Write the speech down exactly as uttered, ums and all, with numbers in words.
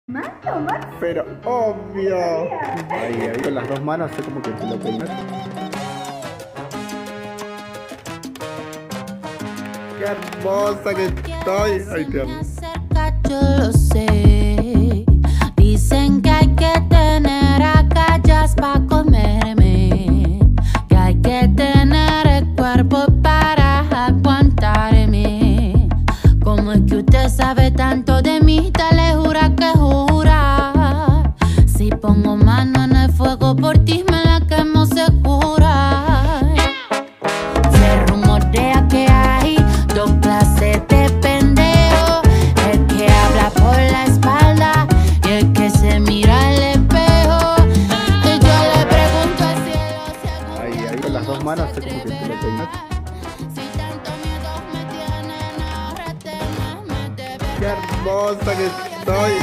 Mato, mato. Pero obvio. Ahí, ahí con las dos manos sé como que te lo peinas. Qué hermosa que estoy. Ay, te amo. Yo lo sé. Dicen que hay que tener agallas para comerme, que hay que tener el cuerpo para aguantarme. ¿Cómo es que usted sabe tanto de mí? Dale, jura que jura. Si pongo mano en el fuego por ti me la quemo segura. Se rumorea que hay dos clases de pendejo: el que habla por la espalda y el que se mira al espejo. Y yo le pregunto al cielo si algún Ahí, día ahí con las dos manos sé como que te lo peinas. si tanto miedo me tienen, ahora te me debes. Qué hermosa que estoy.